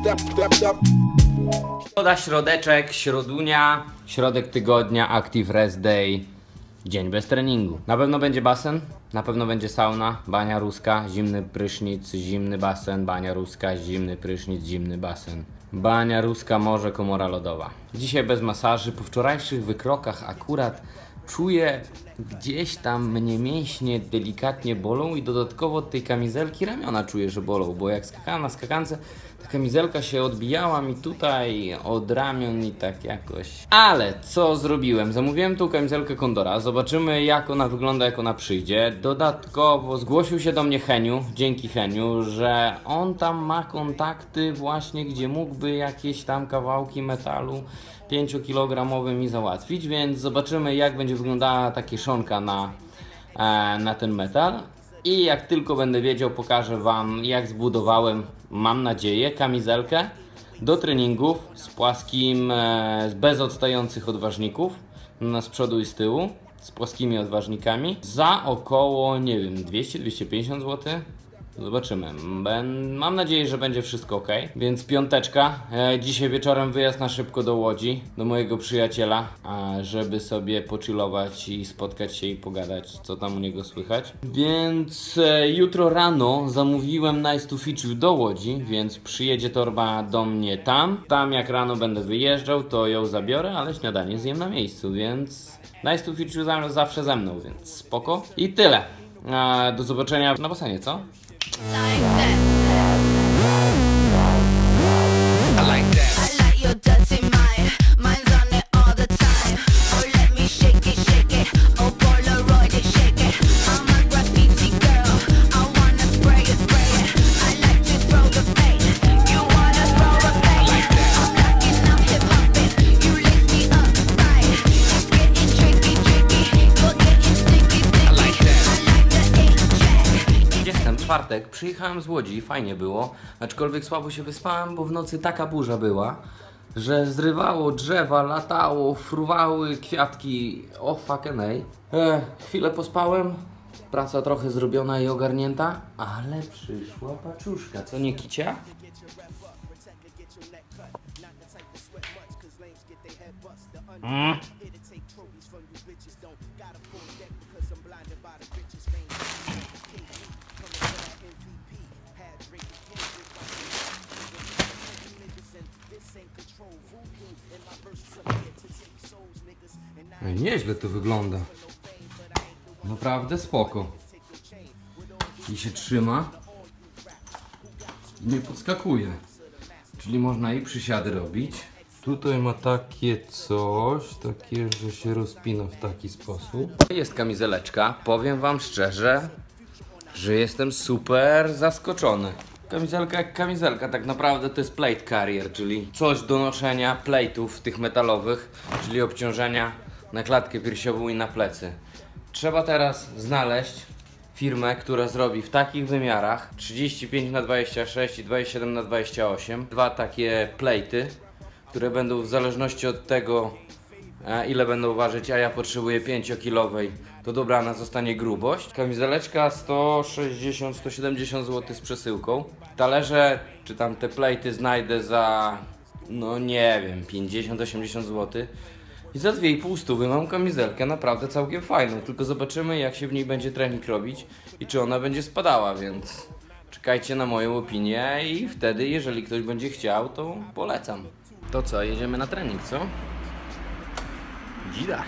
Środa, środeczek, środunia, środek tygodnia, Active Rest Day, dzień bez treningu. Na pewno będzie basen, na pewno będzie sauna, bania ruska, zimny prysznic, zimny basen, bania ruska, zimny prysznic, zimny basen. Bania ruska, morze, komora lodowa. Dzisiaj bez masaży, po wczorajszych wykrokach akurat czuję gdzieś tam mnie mięśnie delikatnie bolą i dodatkowo od tej kamizelki ramiona czuję, że bolą, bo jak skakałem na skakance, ta kamizelka się odbijała mi tutaj od ramion i tak jakoś. Ale co zrobiłem? Zamówiłem tą kamizelkę Condora, zobaczymy jak ona wygląda, jak ona przyjdzie. Dodatkowo zgłosił się do mnie Heniu, dzięki Heniu, że on tam ma kontakty właśnie, gdzie mógłby jakieś tam kawałki metalu 5-kilogramowy mi załatwić, więc zobaczymy jak będzie wyglądała ta kieszonka na ten metal. I jak tylko będę wiedział, pokażę wam jak zbudowałem, mam nadzieję, kamizelkę do treningów z płaskim, bez odstających odważników z przodu i z tyłu, z płaskimi odważnikami za około, nie wiem, 200-250 zł. Zobaczymy. Mam nadzieję, że będzie wszystko ok. Więc piąteczka. Dzisiaj wieczorem wyjazd na szybko do Łodzi, do mojego przyjaciela, żeby sobie pochillować i spotkać się i pogadać, co tam u niego słychać. Więc jutro rano zamówiłem Nice to Fit You do Łodzi, więc przyjedzie torba do mnie tam. Tam jak rano będę wyjeżdżał, to ją zabiorę, ale śniadanie zjem na miejscu, więc Nice to Fit You zawsze ze mną, więc spoko. I tyle. Do zobaczenia na basenie, co? Like that. I like that. I like your dirty mind. Mine's on it all the time. Oh, let me shake it. Oh, Polaroid it, shake it. I'm a graffiti girl. I wanna spray it. I like to throw the paint. You wanna throw the paint. I'm knocking up hip hopping. You lace me up right. It's getting tricky. You're getting sticky. I like that. I like the 8-track. Jestem, czwartek, przyjechałem z Łodzi, fajnie było, aczkolwiek słabo się wyspałem, bo w nocy taka burza była, że zrywało drzewa, latało, fruwały kwiatki, o fucking ej. Chwilę pospałem, praca trochę zrobiona i ogarnięta, ale przyszła paczuszka, co nie kicia? Nieźle to wygląda. Naprawdę spoko. I się trzyma. I nie podskakuje. Czyli można i przysiady robić. Tutaj ma takie coś, że się rozpina w taki sposób. Jest kamizeleczka. Powiem wam szczerze, że jestem super zaskoczony. Kamizelka jak kamizelka, tak naprawdę to jest plate carrier, czyli coś do noszenia plate'ów tych metalowych, czyli obciążenia na klatkę piersiową i na plecy. Trzeba teraz znaleźć firmę, która zrobi w takich wymiarach 35×26 i 27×28 dwa takie plate'y, które będą w zależności od tego ile będą ważyć, a ja potrzebuję 5-kilowej, to dobrana zostanie grubość. Kamizeleczka 160-170 zł z przesyłką. Talerze, czy tam te plate'y znajdę za, no nie wiem, 50-80 zł. I za 2,5 stówy mam kamizelkę naprawdę całkiem fajną, tylko zobaczymy jak się w niej będzie trening robić i czy ona będzie spadała, więc czekajcie na moją opinię i wtedy jeżeli ktoś będzie chciał, to polecam. To co, jedziemy na trening, co? Dzida.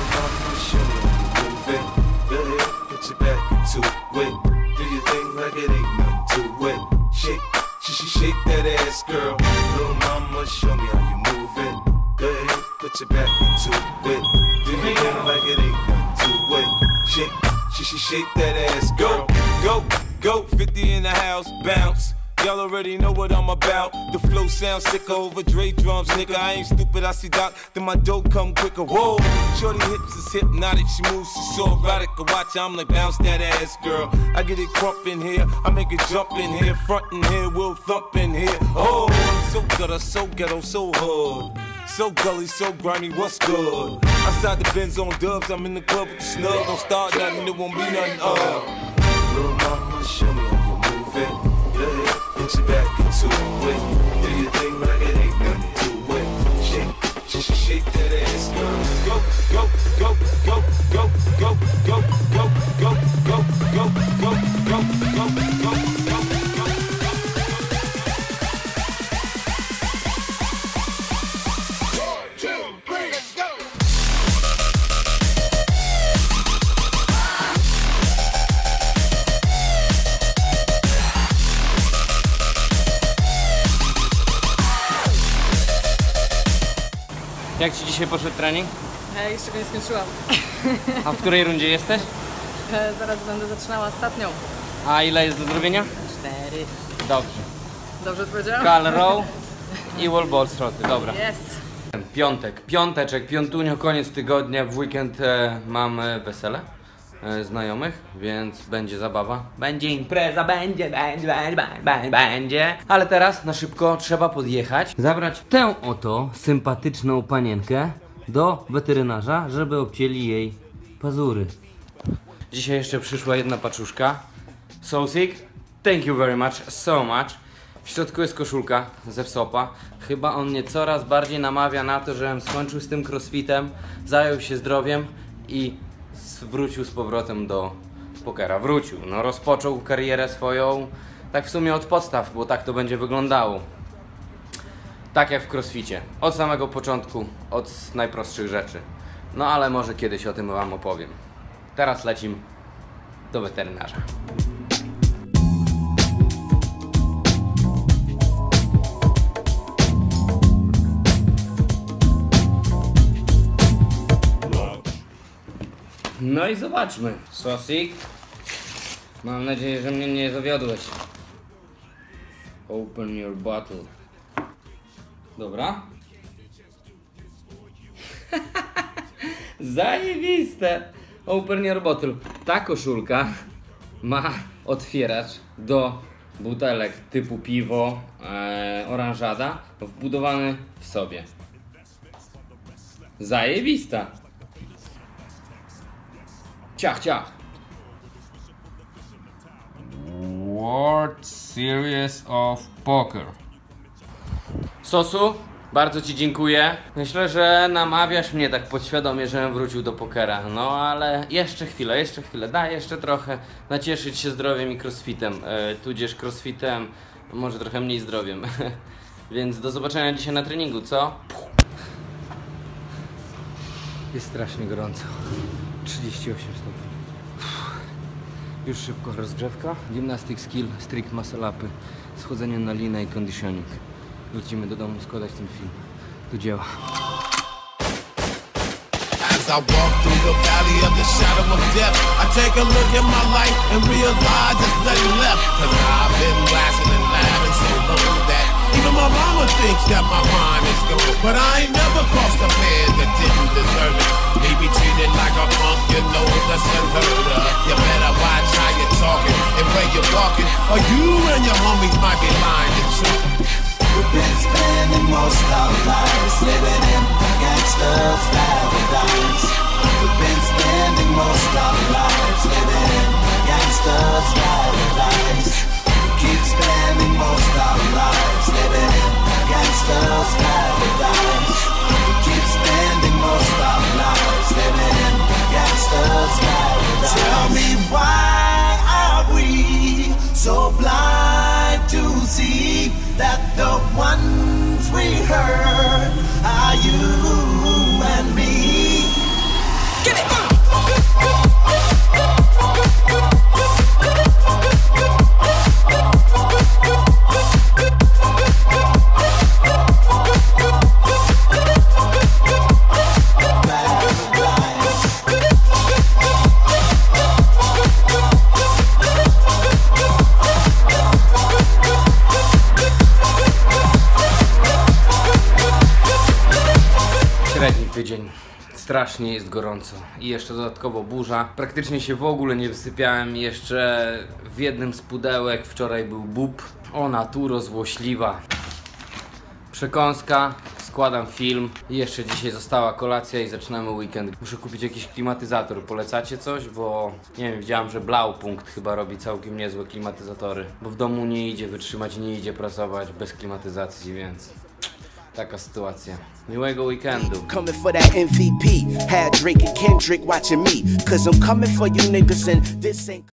Put your back into it. Do your thing like it ain't nothing to it. Shake that ass. Go. 50 in the house, bounce. Y'all already know what I'm about. The flow sounds sicker over Dre drums, nigga. I ain't stupid, I see Doc, then my dough come quicker. Whoa, shorty hips is hypnotic, she moves, she's so erotic. I watch her, I'm like, bounce that ass, girl. I get it crump in here, I make it jump in here, front in here, we'll thump in here. Oh, I'm so gutter, so ghetto, so hood. So gully, so grimy, what's good? Outside the Benz on dubs, I'm in the club with the snug. Don't start nothing, it won't be nothing, Little mama, show me how you move it. Go ahead, put your back into it. Do your thing like it ain't nothing to it. Shake that ass, girl. Go, go, go, go, go, go, go, go, go, go, go, go, go, go, go, go. Jak ci dzisiaj poszedł trening? Jeszcze go nie skończyłam. A w której rundzie jesteś? Zaraz będę zaczynała ostatnią. A ile jest do zrobienia? 4. Dobrze. Dobrze odpowiedziałam? Cal row i wall ball stroty, dobra. Jest. Piątek, piąteczek, piątunio, koniec tygodnia, w weekend mam wesele znajomych, więc będzie zabawa. Będzie impreza, będzie. Ale teraz na szybko trzeba podjechać, zabrać tę oto sympatyczną panienkę do weterynarza, żeby obcięli jej pazury. Dzisiaj jeszcze przyszła jedna paczuszka. Sosik, thank you very much, so much. W środku jest koszulka ze Wsopa. Chyba on mnie coraz bardziej namawia na to, żebym skończył z tym crossfitem, zajął się zdrowiem i wrócił z powrotem do pokera. Wrócił, no rozpoczął karierę swoją tak w sumie od podstaw, bo tak to będzie wyglądało. Tak jak w crossficie, od samego początku, od najprostszych rzeczy. No ale może kiedyś o tym wam opowiem. Teraz lecimy do weterynarza. No i zobaczmy. Sosik. Mam nadzieję, że mnie nie zawiodłeś. Open your bottle. Dobra. Zajebiste. Open your bottle. Ta koszulka ma otwieracz do butelek typu piwo, oranżada wbudowany w sobie. Zajebista. Ciach, ciach. World Series of Poker. Sosu, bardzo ci dziękuję. Myślę, że namawiasz mnie tak podświadomie, żebym wrócił do pokera. No ale jeszcze chwilę, daj jeszcze trochę nacieszyć się zdrowiem i crossfitem. Tudzież crossfitem, może trochę mniej zdrowiem. Więc do zobaczenia dzisiaj na treningu, co? Jest strasznie gorąco. 38 stopni. Już szybko rozgrzewka. Gymnastic skill, strict muscle upy, schodzenie na linę i conditioning. Lecimy do domu składać ten film. Do dzieła. As I walk through the valley of the shadow of death, I take a look at my life and realize there's nothing left. Cause I've been blasting and laughing so long that even my mama thinks that my mind is gone. But I ain't never crossed a man that didn't deserve it. Me be treated like a punk, you know that's unheard of. You better watch how you're talking and where you're walking, or you and your homies might be lying to truth. We've been spending most our lives living in a gangster's paradise. We've been spending most our lives living in a gangster's paradise. We keep spending most our lives living in a gangster's paradise. We keep spending most our lives living in a gangster's paradise. Tell me why are we so blind to see that the ones we hurt are you and me? Get it! Średni tydzień. Strasznie jest gorąco i jeszcze dodatkowo burza. Praktycznie się w ogóle nie wysypiałem. Jeszcze w jednym z pudełek wczoraj był bób. Ona tu rozłośliwa. Przekąska z składam film i jeszcze dzisiaj została kolacja i zaczynamy weekend. Muszę kupić jakiś klimatyzator. Polecacie coś? Bo nie wiem, widziałem, że Blaupunkt chyba robi całkiem niezłe klimatyzatory. Bo w domu nie idzie wytrzymać, nie idzie pracować bez klimatyzacji, więc taka sytuacja. Miłego weekendu. Coming for that MVP, had Drake and Kendrick watching me, cause I'm coming for you niggas and this ain't